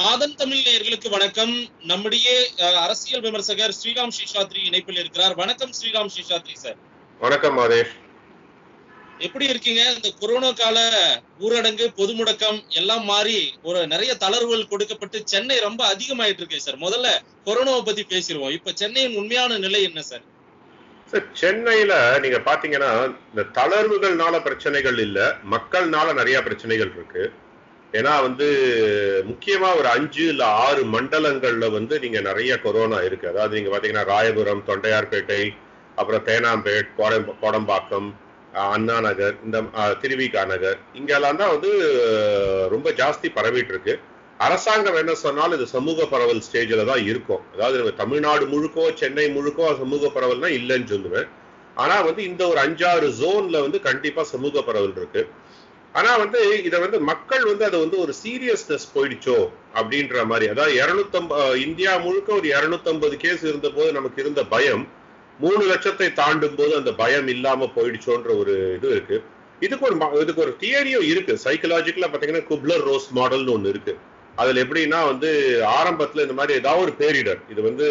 ஆதன் தமிழ் நேயர்களுக்கு வணக்கம். நம்முடைய அரசியல் விமர்சகர் ஸ்ரீராம் சேஷாத்ரி இணைப்பில் இருக்கிறார். வணக்கம் ஸ்ரீராம் சேஷாத்ரி சார். வணக்கம் மாதேஷ். எப்படி இருக்கீங்க? இந்த கொரோனா கால ஊரடங்கு, பொது முடக்கம் எல்லாம் மாறி ஒரு நிறைய தளர்வுகள் கொடுக்கப்பட்டு சென்னை ரொம்ப அதிகமாயிட்டு இருக்கு சார். முதல்ல கொரோனாவை பத்தி பேசிடுவோம். இப்ப சென்னையின் உண்மையான நிலை என்ன சார்? சார், சென்னையில நீங்க பாத்தீங்கன்னா இந்த தளர்வுகள்னால பிரச்சனைகள் இல்ல, மக்கள்னால நிறைய பிரச்சனைகள் இருக்கு. ஏன்னா முக்கியமா ஒரு 5 இல்ல 6 மண்டலங்கள்ல நீங்க நிறைய கொரோனா இருக்கு. அதாவது நீங்க பாத்தீங்கன்னா ராயபுரம், தொண்டையார்பேட்டை, அப்புறம் தேனாம்பேட், கோடம்பாக்கம், அண்ணா நகர், இந்த திருவிகா நகர், இங்கெல்லாம் தான் ரொம்ப ஜாஸ்தி பரவிட்டு இருக்கு. அரசாங்கம் என்ன சொன்னாலும் இது சமூக பரவல் ஸ்டேஜ்ல தான் இருக்கும். அதாவது தமிழ்நாடு முழுக்கோ சென்னை முழுக்கோ சமூக பரவல்னா இல்லைன்னு சொல்லுவேன். ஆனா இந்த ஒரு 5-6 ஜோன்ல கண்டிப்பா சமூக பரவல் இருக்கு. ஆனா இத மக்கள் அதை ஒரு சீரியஸ்னஸ் போயிடுச்சோ அப்படின்ற மாதிரி. அதாவது 250 இந்தியா முழுக்க ஒரு 250 கேஸ் இருந்த போது நமக்கு இருந்த பயம் 3 லட்சத்தை தாண்டும் போது அந்த பயம் இல்லாம போயிடுச்சோன்ற ஒரு இது இருக்கு. இதுக்கு ஒரு தியரியும் இருக்கு. சைக்கலாஜிக்கலா பாத்தீங்கன்னா குப்லர் ரோஸ் மாடல்னு ஒண்ணு இருக்கு. அதுல எப்படின்னா ஆரம்பத்துல இந்த மாதிரி ஏதாவது ஒரு பேரிடர், இது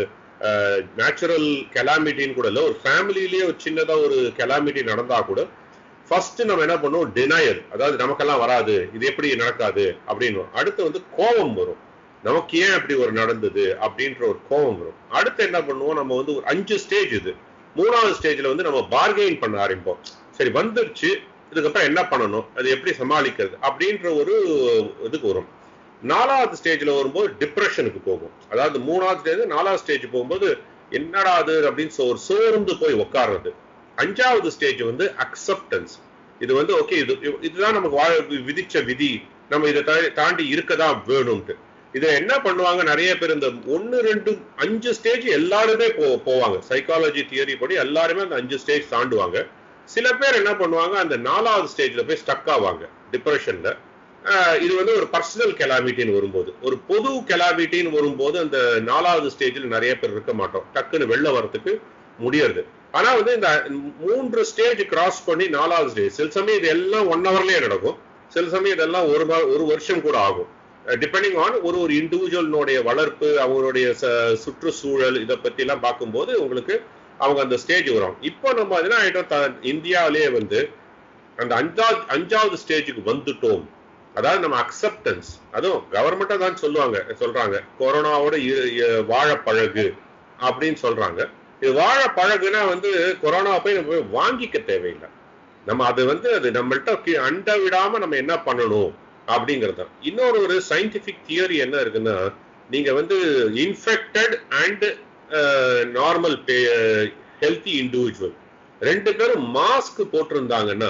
நேச்சுரல் கெலாமிட்டின்னு கூட இல்ல, ஒரு ஃபேமிலிலேயே ஒரு சின்னதா ஒரு கெலாமிட்டி நடந்தா கூட ஃபர்ஸ்ட் நம்ம என்ன பண்ணுவோம், டினையல். அதாவது நமக்கெல்லாம் வராது, இது எப்படி நடக்காது அப்படின்னு. அடுத்து கோபம் வரும், நமக்கு ஏன் அப்படி ஒரு நடந்தது அப்படின்ற ஒரு கோபம் வரும். அடுத்து என்ன பண்ணுவோம், நம்ம ஒரு 5 ஸ்டேஜ் இது. 3வது ஸ்டேஜ்ல நம்ம பார்கெயின் பண்ண ஆரம்பிப்போம். சரி வந்துருச்சு, இதுக்கப்புறம் என்ன பண்ணணும், அது எப்படி சமாளிக்கிறது அப்படின்ற ஒரு இதுக்கு வரும். 4வது ஸ்டேஜ்ல வரும்போது டிப்ரெஷனுக்கு போகும். அதாவது 3வது ஸ்டேஜ் 4வது ஸ்டேஜ் போகும்போது என்னடா அது அப்படின்னு ஒரு சோர்ந்து போய் உட்கார்றது. 5வது ஸ்டேஜ் அக்செப்டன்ஸ். இது ஓகே, இதுதான் நமக்கு விதிச்ச விதி, நம்ம இதை தாண்டி இருக்கதான் வேணும்ட்டு. இதை என்ன பண்ணுவாங்க நிறைய பேர், இந்த 1, 2, 5 ஸ்டேஜ் எல்லாருமே போவாங்க. சைக்காலஜி தியரி படி எல்லாருமே அந்த 5 ஸ்டேஜ் தாண்டுவாங்க. சில பேர் என்ன பண்ணுவாங்க, அந்த 4வது ஸ்டேஜ்ல போய் ஸ்டக் ஆவாங்க டிப்ரெஷன்ல. இது ஒரு பர்சனல் கெலாமிட்டின்னு வரும்போது, ஒரு பொது கெலாமிட்டின்னு வரும்போது அந்த 4வது ஸ்டேஜ்ல நிறைய பேர் இருக்க மாட்டோம், டக்குன்னு வெளில வரதுக்கு முடியறது. ஆனா இந்த 3 ஸ்டேஜ் கிராஸ் பண்ணி 4வது ஸ்டேஜ், சில சமயம் இது எல்லாம் 1 ஹவர்லயே நடக்கும், சில சமயம் இதெல்லாம் ஒரு வருஷம் கூட ஆகும். டிபெண்டிங் ஆன் ஒரு இண்டிவிஜுவலினுடைய வளர்ப்பு, அவங்களுடைய சுற்றுச்சூழல், இதை பத்தி எல்லாம் பார்க்கும்போது உங்களுக்கு அவங்க அந்த ஸ்டேஜ் வரும். இப்போ நம்ம என்ன ஆயிட்டோம், இந்தியாவிலேயே அந்த 5வது ஸ்டேஜுக்கு வந்துட்டோம். அதாவது நம்ம அக்செப்டன்ஸ், அதுவும் கவர்மெண்டா தான் சொல்றாங்க கொரோனாவோட வாழ பழகு அப்படின்னு சொல்றாங்க. இது வாழ பழகுனா கொரோனா போய் நம்ம வாங்கிக்க தேவையில்லை. நம்ம அது நம்மள்ட்ட அண்ட விடாம நம்ம என்ன பண்ணணும் அப்படிங்கறது. இன்னொரு ஒரு சயின்டிபிக் தியரி என்ன இருக்குன்னா, நீங்க infected and normal healthy individual 2 பேரும் மாஸ்க் போட்டிருந்தாங்கன்னா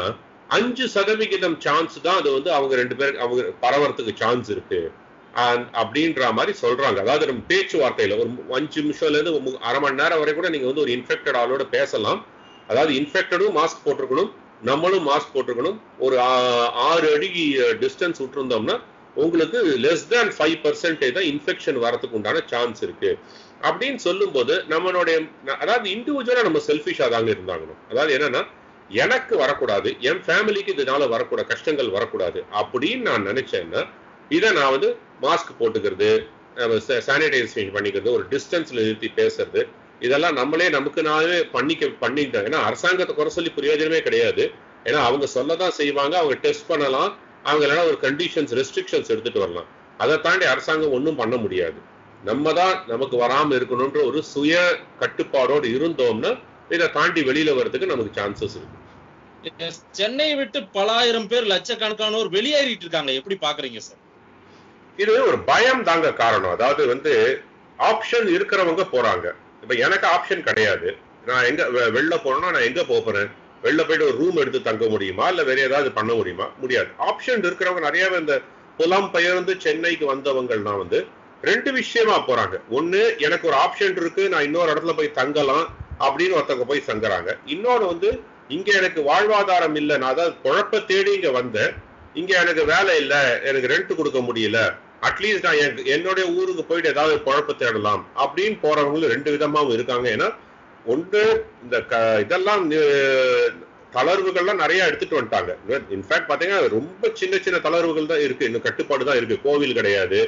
5% சான்ஸ் தான் அது அவங்க 2 பேருக்கு அவங்க பரவறதுக்கு சான்ஸ் இருக்கு அப்படின்ற மாதிரி சொல்றாங்க. அதாவது நம்ம பேச்சுவார்த்தையில ஒரு 5 நிமிஷம்ல இருந்து அரை மணி நேரம் வரை கூட நீங்க ஒரு இன்ஃபெக்டட் ஆளோட பேசலாம். அதாவது இன்ஃபெக்டடும் மாஸ்க் போட்டிருக்கணும், நம்மளும் மாஸ்க் போட்டிருக்கணும். ஒரு 6 அடி டிஸ்டன்ஸ் விட்டுருந்தோம்னா உங்களுக்கு லெஸ் தேன் 5% தான் இன்ஃபெக்ஷன் வரதுக்கு உண்டான சான்ஸ் இருக்கு அப்படின்னு சொல்லும் போது நம்மளுடைய, அதாவது இண்டிவிஜுவலா நம்ம செல்ஃபிஷா தாங்க இருந்தாங்கணும். அதாவது என்னன்னா, எனக்கு வரக்கூடாது, என் ஃபேமிலிக்கு இதனால வரக்கூடாது, கஷ்டங்கள் வரக்கூடாது அப்படின்னு நான் நினைச்சேன்னா இதை நான் மாஸ்க் போட்டுக்கிறது, சானிடைசேஷன் பண்ணிக்கிறது, ஒரு டிஸ்டன்ஸ்ல நிறுத்தி பேசுறது, இதெல்லாம் நம்மளே நமக்கு நாளே பண்ணிக்கிட்டோம். ஏன்னா அரசாங்கத்தை குறை சொல்லி பிரயோஜனமே கிடையாது. ஏன்னா அவங்க சொல்லதான் செய்வாங்க, அவங்க டெஸ்ட் பண்ணலாம், அவங்க இல்லைன்னா ஒரு கண்டிஷன்ஸ் ரெஸ்ட்ரிக்ஷன்ஸ் எடுத்துட்டு வரலாம். அதை தாண்டி அரசாங்கம் ஒன்றும் பண்ண முடியாது. நம்ம தான் நமக்கு வராம இருக்கணும்ன்ற ஒரு சுய கட்டுப்பாடோடு இருந்தோம்னா இதை தாண்டி வெளியில வர்றதுக்கு நமக்கு சான்சஸ் இருக்கு. சென்னையை விட்டு பல ஆயிரம் பேர், லட்சக்கணக்கானோர் வெளியேறிட்டு இருக்காங்க, எப்படி பாக்குறீங்க சார்? இது ஒரு பயம் தாங்க காரணம். அதாவது ஆப்ஷன் இருக்கிறவங்க போறாங்க. இப்ப எனக்கு ஆப்ஷன் கிடையாது. நான் எங்க வெளில போறேன்னா நான் எங்க போறேன்? வெளில போயிட்டு ஒரு ரூம் எடுத்து தங்க முடியுமா, இல்ல வேற ஏதாவது பண்ண முடியுமா? முடியாது. ஆப்ஷன் இருக்கிறவங்க நிறையவே இந்த புலம் பெயர்ந்து சென்னைக்கு வந்தவங்கள்னா 2 விஷயமா போறாங்க. ஒண்ணு, எனக்கு ஒரு ஆப்ஷன் இருக்கு, நான் இன்னொரு இடத்துல போய் தங்கலாம் அப்படின்னு ஒருத்தவங்க போய் தங்குறாங்க. இன்னொன்னு இங்க எனக்கு வாழ்வாதாரம் இல்லை, நான் அதாவது குழப்ப தேடி இங்க வந்தேன், இங்க எனக்கு வேலை இல்லை, எனக்கு ரெண்ட் கொடுக்க முடியல, அட்லீஸ்ட் நான் என்னுடைய ஊருக்கு போயிட்டு ஏதாவது குழப்ப தேடலாம் அப்படின்னு போறவங்களும் 2 விதமாவும் இருக்காங்க. ஏன்னா ஒன்று, இந்த இதெல்லாம் தளர்வுகள்லாம் நிறைய எடுத்துட்டு வந்துட்டாங்க. இன்ஃபேக்ட் பாத்தீங்கன்னா ரொம்ப சின்ன சின்ன தளர்வுகள் தான் இருக்கு, இன்னும் கட்டுப்பாடு தான் இருக்கு. கோவில் கிடையாது,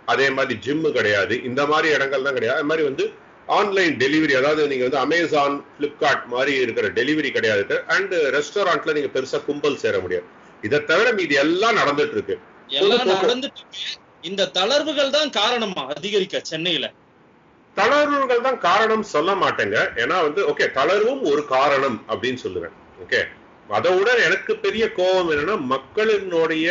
அதே மாதிரி ஜிம்மு கிடையாது, இந்த மாதிரி இடங்கள் தான் கிடையாது. அது மாதிரி வந்து ஆன்லைன் டெலிவரி, அதாவது நீங்க வந்து அமேசான், பிளிப்கார்ட் மாதிரி இருக்கிற டெலிவரி கிடையாது. அண்ட் ரெஸ்டாரண்ட்ல நீங்க பெருசா கும்பல் சேர முடியாது. இதை தவிர மீது எல்லாம் நடந்துட்டு இருக்கு. இந்த தளர்வுகள் தான் காரணமா அதிகரிக்க சென்னையில? தளர்வுகள் தான் காரணம் சொல்ல மாட்டேங்க. ஏன்னா வந்து ஓகே, தளர்வும் ஒரு காரணம் அப்படின்னு சொல்லுவேன். ஓகே, அதோட எனக்கு பெரிய கோபம் என்னன்னா மக்களினுடைய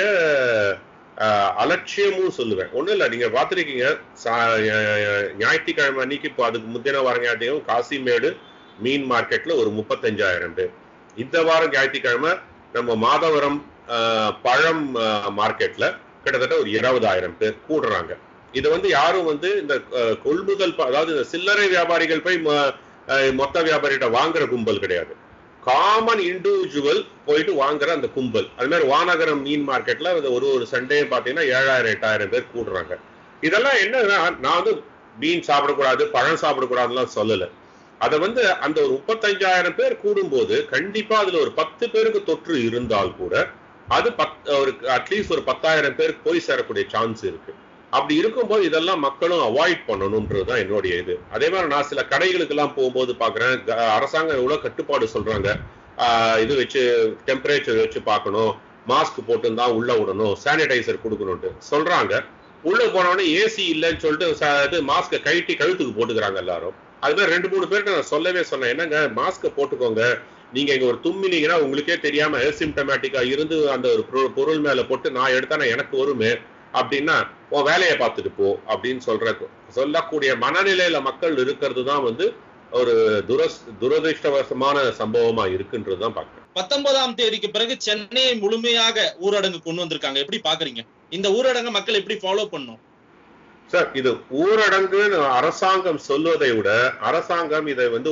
அலட்சியமும் சொல்லுவேன். ஒண்ணும் இல்ல, நீங்க பாத்திருக்கீங்க ஞாயிற்றுக்கிழமை அன்னைக்கு, இப்போ அதுக்கு முந்தின வாரம் ஞாயிற்றுக்கிழமை காசிமேடு மீன் மார்க்கெட்ல ஒரு 35,000 பேர். இந்த வாரம் ஞாயிற்றுக்கிழமை நம்ம மாதவரம் பழம் மார்க்கெட்ல கிட்டத்தட்ட ஒரு 20,000 பேர் கூடுறாங்க. இது வந்து யாரும் வந்து இந்த கொள்முதல், அதாவது இந்த சில்லறை வியாபாரிகள் போய் மொத்த வியாபாரிகிட்ட வாங்குற கும்பல் கிடையாது. காமன் இண்டிவிஜுவல் போயிட்டு வாங்குற அந்த கும்பல். அது மாதிரி வானகரம் மீன் மார்க்கெட்ல ஒரு சண்டே பாத்தீங்கன்னா 7,000-8,000 பேர் கூடுறாங்க. இதெல்லாம் என்னன்னா, நான் வந்து மீன் சாப்பிடக்கூடாது, பழம் சாப்பிடக்கூடாதுலாம் சொல்லல. அதை வந்து அந்த ஒரு 35,000 பேர் கூடும்போது கண்டிப்பா அதுல ஒரு 10 பேருக்கு தொற்று இருந்தால் கூட அது அட்லீஸ்ட் ஒரு 10,000 பேருக்கு போய் சேரக்கூடிய சான்ஸ் இருக்கு. அப்படி இருக்கும்போது இதெல்லாம் மக்களும் அவாய்ட் பண்ணணும்ன்றதுதான் என்னுடைய இது. அதே மாதிரி நான் சில கடைகளுக்கு எல்லாம் போகும்போது பாக்குறேன், அரசாங்கம் எவ்வளவு கட்டுப்பாடு சொல்றாங்க. இது வச்சு டெம்பரேச்சர் வச்சு பார்க்கணும், மாஸ்க் போட்டுதான் உள்ள விடணும், சானிடைசர் கொடுக்கணும்ட்டு சொல்றாங்க. உள்ள போனவொடனே ஏசி இல்லைன்னு சொல்லிட்டு மாஸ்கை கழுத்துக்கு போட்டுக்கிறாங்க எல்லாரும். அது மாதிரி 2-3 பேருக்கு நான் சொல்லவே சொன்னேன், என்னங்க மாஸ்கை போட்டுக்கோங்க, நீங்க இங்க ஒரு தும்மினீங்கன்னா உங்களுக்கே தெரியாம சிம்டமேட்டிக்கா இருந்து அந்த ஒரு பொருள் மேல போட்டு நான் எடுத்தா எனக்கு வருமே அப்படின்னா உன் வேலையை பார்த்துட்டு போ அப்படின்னு சொல்லக்கூடிய மனநிலையில மக்கள் இருக்கிறது தான் வந்து ஒரு துரதிருஷ்டவசமான சம்பவமா இருக்குன்றதுதான் பாக்குறேன். 19ஆம் தேதிக்கு பிறகு சென்னையை முழுமையாக ஊரடங்கு கொண்டு வந்திருக்காங்க, எப்படி பாக்குறீங்க? இந்த ஊரடங்கு மக்கள் எப்படி ஃபாலோ பண்ணும் சார்? இது ஊரடங்கு அரசாங்கம் சொல்வதை விட அரசாங்கம் இதை வந்து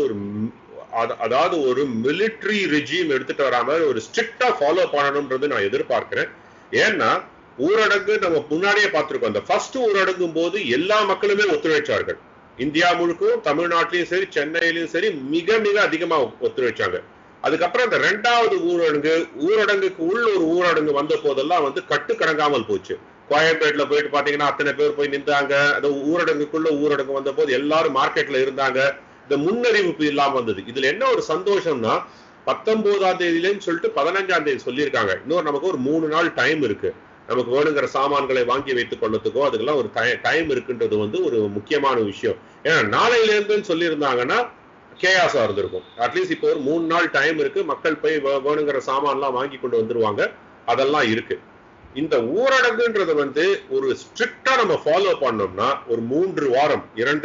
அதாவது ஒரு மிலிட்டரி ரெஜிம் எடுத்துட்டு வராம ஒரு ஸ்ட்ரிக்டா ஃபாலோ பண்ணணும்ன்றது நான் எதிர்பார்க்கிறேன். ஏன்னா ஊரடங்கு நம்ம முன்னாடியே பார்த்திருக்கோம். அந்த ஃபர்ஸ்ட் ஊரடங்கும் போது எல்லா மக்களுமே ஒத்துழைச்சார்கள். இந்தியா முழுக்கும், தமிழ்நாட்டிலையும் சரி, சென்னையிலும் சரி, மிக மிக அதிகமா ஒத்துழைச்சாங்க. அதுக்கப்புறம் அந்த 2வது ஊரடங்குக்கு உள்ள ஒரு ஊரடங்கு வந்த போதெல்லாம் வந்து கட்டுக்கடங்காமல் போச்சு. கோயம்பேட்ல போயிட்டு பாத்தீங்கன்னா அத்தனை பேர் போய் நின்றாங்க. அந்த ஊரடங்குக்குள்ள ஊரடங்கு வந்த போது எல்லாரும் மார்க்கெட்ல இருந்தாங்க. இந்த முன்னறிவிப்பு இல்லாம வந்தது. இதுல என்ன ஒரு சந்தோஷம்னா 19ஆம் தேதியிலன்னு சொல்லிட்டு 15ஆம் தேதி சொல்லியிருக்காங்க. இன்னொரு நமக்கு ஒரு 3 நாள் டைம் இருக்கு. நமக்கு வேணுங்கிற சாமான்களை வாங்கி வைத்துக் கொள்ளத்துக்கோ அதுக்கெல்லாம் ஒரு டைம் இருக்குன்றது வந்து ஒரு முக்கியமான விஷயம். ஏன்னா நாளையில இருந்துன்னு சொல்லியிருந்தாங்கன்னா கேயாசா இருந்திருக்கும். அட்லீஸ்ட் இப்போ ஒரு 3 நாள் டைம் இருக்கு, மக்கள் போய் வேணுங்கிற சாமான்லாம் வாங்கி கொண்டு வந்துருவாங்க. அதெல்லாம் இருக்கு. இந்த ஊரடங்குன்றது வந்து ஒரு ஸ்ட்ரிக்டா நம்ம ஃபாலோ பண்ணோம்னா ஒரு 3 வாரம்,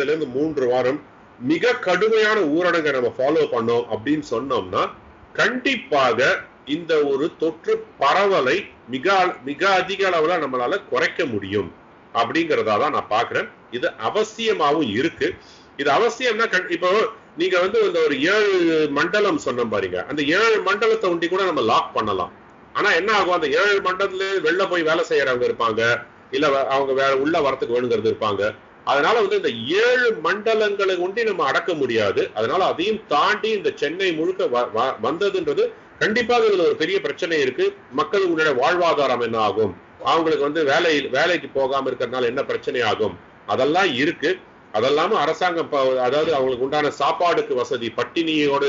2-3 வாரம் மிக கடுமையான ஊரடங்கை நம்ம ஃபாலோ பண்ணோம் அப்படின்னு சொன்னோம்னா கண்டிப்பாக இந்த ஒரு தொற்று பரவலை மிக மிக அதிக அளவுல நம்மளால குறைக்க முடியும் அப்படிங்கறதா தான் நான் பாக்குறேன். இது அவசியமாவும் இருக்கு. இது அவசியம்னா இப்போ நீங்க வந்து இந்த ஒரு 7 மண்டலம் சொன்ன பாருங்க, அந்த 7 மண்டலத்தை ஒண்டி கூட நம்ம லாக் பண்ணலாம். ஆனா என்ன ஆகும், அந்த 7 மண்டலத்துல வெளில போய் வேலை செய்யறவங்க இருப்பாங்க, இல்ல அவங்க உள்ள வரத்துக்கு வேணுங்கிறது இருப்பாங்க. அதனால வந்து இந்த 7 மண்டலங்களை ஒண்டி நம்ம அடக்க முடியாது. அதனால அதையும் தாண்டி இந்த சென்னை முழுக்க வந்ததுன்றது கண்டிப்பாக இதுல ஒரு பெரிய பிரச்சனை இருக்கு. மக்களுடைய வாழ்வாதாரம் என்ன ஆகும், அவங்களுக்கு வந்து வேலைக்கு போகாம இருக்கிறதுனால என்ன பிரச்சனை ஆகும், அதெல்லாம் இருக்கு. அதெல்லாம அரசாங்கம் அதாவது அவங்களுக்கு உண்டான சாப்பாடுக்கு வசதி, பட்டினியோடு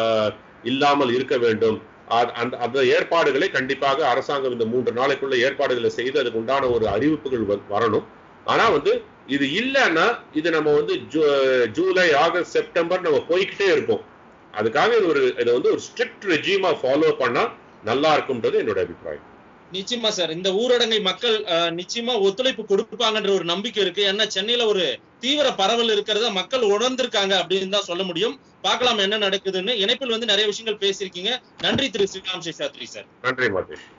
இல்லாமல் இருக்க வேண்டும். அந்த ஏற்பாடுகளை கண்டிப்பாக அரசாங்கம் இந்த 3 நாளைக்குள்ள ஏற்பாடுகளை செய்து அதுக்கு உண்டான ஒரு அறிவிப்புகள் வரணும். ஆனா வந்து இது இல்லைன்னா இது நம்ம வந்து ஜூலை, ஆகஸ்ட், செப்டம்பர் நம்ம போய்கிட்டே இருப்போம். அதுக்காக இது வந்து ஒரு ஸ்ட்ரிக்ட் ரெஜிமா ஃபாலோ பண்ணா நல்லா இருக்கும்ன்றது என்னோட அபிப்பிராயம். நிச்சயமா சார், இந்த ஊரடங்கை மக்கள் நிச்சயமா ஒத்துழைப்பு கொடுப்பாங்கன்ற ஒரு நம்பிக்கை இருக்கு. ஏன்னா சென்னையில ஒரு தீவிர பரவல் இருக்கிறத மக்கள் உணர்ந்திருக்காங்க அப்படின்னு தான் சொல்ல முடியும். பார்க்கலாம் என்ன நடக்குதுன்னு. இணைப்பில் வந்து நிறைய விஷயங்கள் பேசியிருக்கீங்க. நன்றி திரு ஸ்ரீராம் சேஷாத்ரி சார். நன்றி மாதேஷ்.